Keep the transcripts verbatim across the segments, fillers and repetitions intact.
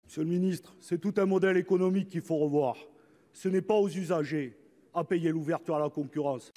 Monsieur le ministre, c'est tout un modèle économique qu'il faut revoir. Ce n'est pas aux usagers à payer l'ouverture à la concurrence.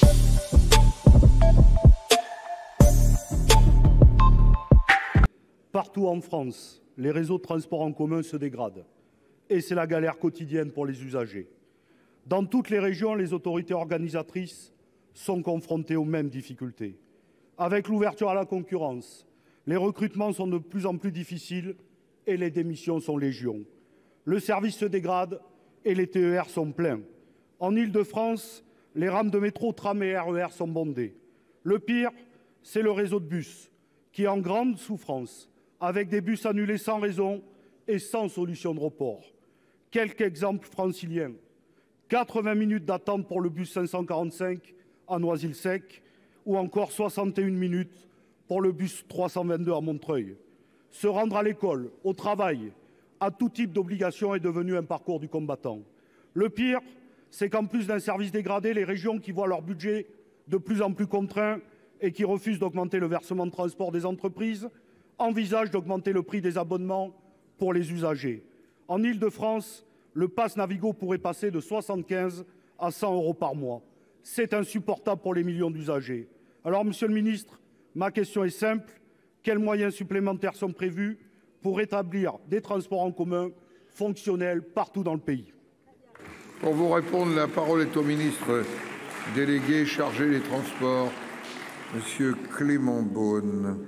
Partout en France, les réseaux de transport en commun se dégradent. Et c'est la galère quotidienne pour les usagers. Dans toutes les régions, les autorités organisatrices sont confrontées aux mêmes difficultés. Avec l'ouverture à la concurrence, les recrutements sont de plus en plus difficiles et les démissions sont légion. Le service se dégrade et les T E R sont pleins. En Île-de-France, les rames de métro, tram et R E R sont bondées. Le pire, c'est le réseau de bus qui est en grande souffrance, avec des bus annulés sans raison et sans solution de report. Quelques exemples franciliens. quatre-vingts minutes d'attente pour le bus cinq cent quarante-cinq à Noisy-le-Sec ou encore soixante et une minutes pour le bus trois cent vingt-deux à Montreuil. Se rendre à l'école, au travail, à tout type d'obligation est devenu un parcours du combattant. Le pire, c'est qu'en plus d'un service dégradé, les régions qui voient leur budget de plus en plus contraint et qui refusent d'augmenter le versement de transport des entreprises envisagent d'augmenter le prix des abonnements pour les usagers. En Île-de-France, le pass Navigo pourrait passer de soixante-quinze à cent euros par mois. C'est insupportable pour les millions d'usagers. Alors, Monsieur le Ministre, ma question est simple. Quels moyens supplémentaires sont prévus pour rétablir des transports en commun fonctionnels partout dans le pays? Pour vous répondre, la parole est au ministre délégué chargé des Transports, Monsieur Clément Beaune.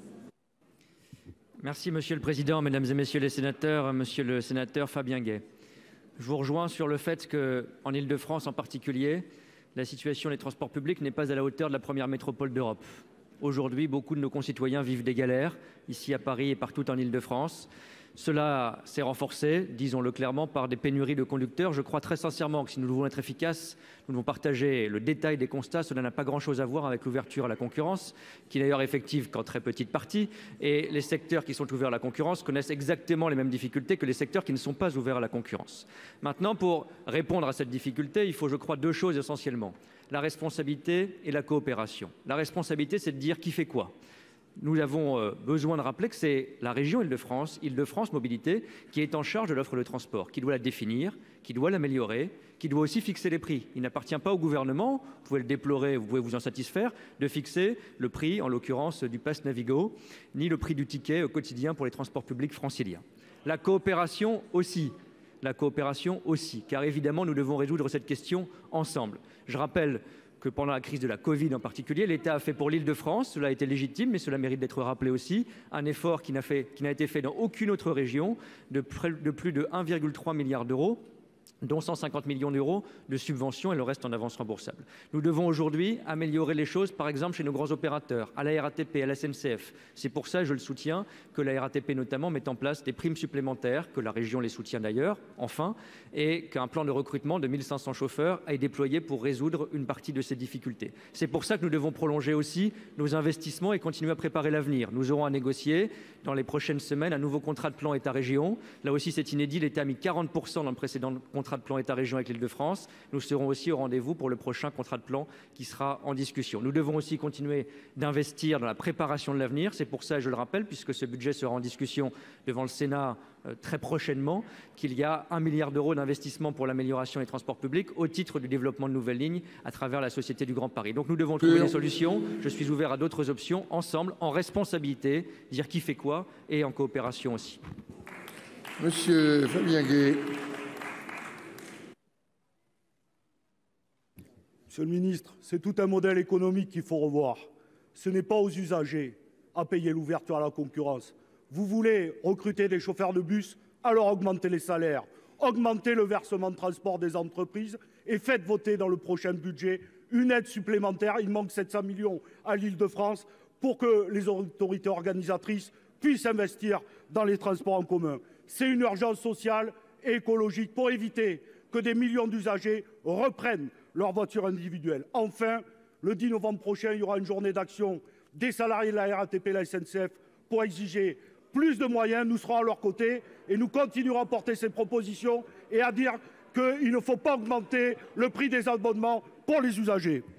Merci Monsieur le Président, Mesdames et Messieurs les sénateurs, Monsieur le sénateur Fabien Gay. Je vous rejoins sur le fait qu'en Île-de-France en particulier, la situation des transports publics n'est pas à la hauteur de la première métropole d'Europe. Aujourd'hui, beaucoup de nos concitoyens vivent des galères, ici à Paris et partout en Île-de-France. Cela s'est renforcé, disons-le clairement, par des pénuries de conducteurs. Je crois très sincèrement que si nous voulons être efficaces, nous devons partager le détail des constats. Cela n'a pas grand-chose à voir avec l'ouverture à la concurrence, qui est d'ailleurs effective qu'en très petite partie. Et les secteurs qui sont ouverts à la concurrence connaissent exactement les mêmes difficultés que les secteurs qui ne sont pas ouverts à la concurrence. Maintenant, pour répondre à cette difficulté, il faut, je crois, deux choses essentiellement. La responsabilité et la coopération. La responsabilité, c'est de dire qui fait quoi. Nous avons besoin de rappeler que c'est la région Île-de-France, Île-de-France Mobilité, qui est en charge de l'offre de transport, qui doit la définir, qui doit l'améliorer, qui doit aussi fixer les prix. Il n'appartient pas au gouvernement, vous pouvez le déplorer, vous pouvez vous en satisfaire, de fixer le prix, en l'occurrence du pass Navigo, ni le prix du ticket au quotidien pour les transports publics franciliens. La coopération aussi. La coopération aussi, car évidemment, nous devons résoudre cette question ensemble. Je rappelle que pendant la crise de la Covid en particulier, l'État a fait pour l'Île-de-France, cela a été légitime, mais cela mérite d'être rappelé aussi, un effort qui n'a fait, qui n'a été fait dans aucune autre région, de, près, de plus de un virgule trois milliard d'euros, dont cent cinquante millions d'euros de subventions et le reste en avance remboursable. Nous devons aujourd'hui améliorer les choses, par exemple chez nos grands opérateurs, à la R A T P, à la S N C F. C'est pour ça, je le soutiens, que la R A T P notamment met en place des primes supplémentaires, que la région les soutient d'ailleurs, enfin, et qu'un plan de recrutement de mille cinq cents chauffeurs est déployé pour résoudre une partie de ces difficultés. C'est pour ça que nous devons prolonger aussi nos investissements et continuer à préparer l'avenir. Nous aurons à négocier dans les prochaines semaines un nouveau contrat de plan État-région. Là aussi, c'est inédit, l'État a mis quarante pour cent dans le précédent contrat de plan État-région avec l'Île-de-France. Nous serons aussi au rendez-vous pour le prochain contrat de plan qui sera en discussion. Nous devons aussi continuer d'investir dans la préparation de l'avenir. C'est pour ça, je le rappelle, puisque ce budget sera en discussion devant le Sénat euh, très prochainement, qu'il y a un milliard d'euros d'investissement pour l'amélioration des transports publics au titre du développement de nouvelles lignes à travers la Société du Grand Paris. Donc nous devons trouver des solutions. Je suis ouvert à d'autres options, ensemble, en responsabilité, dire qui fait quoi et en coopération aussi. Monsieur Fabien Gay. Monsieur le ministre, c'est tout un modèle économique qu'il faut revoir. Ce n'est pas aux usagers à payer l'ouverture à la concurrence. Vous voulez recruter des chauffeurs de bus, alors augmentez les salaires, augmentez le versement de transport des entreprises et faites voter dans le prochain budget une aide supplémentaire. Il manque sept cents millions à l'Île-de-France pour que les autorités organisatrices puissent investir dans les transports en commun. C'est une urgence sociale et écologique pour éviter que des millions d'usagers reprennent leur voiture individuelle. Enfin, le dix novembre prochain, il y aura une journée d'action des salariés de la R A T P et la S N C F pour exiger plus de moyens. Nous serons à leur côté et nous continuerons à porter ces propositions et à dire qu'il ne faut pas augmenter le prix des abonnements pour les usagers.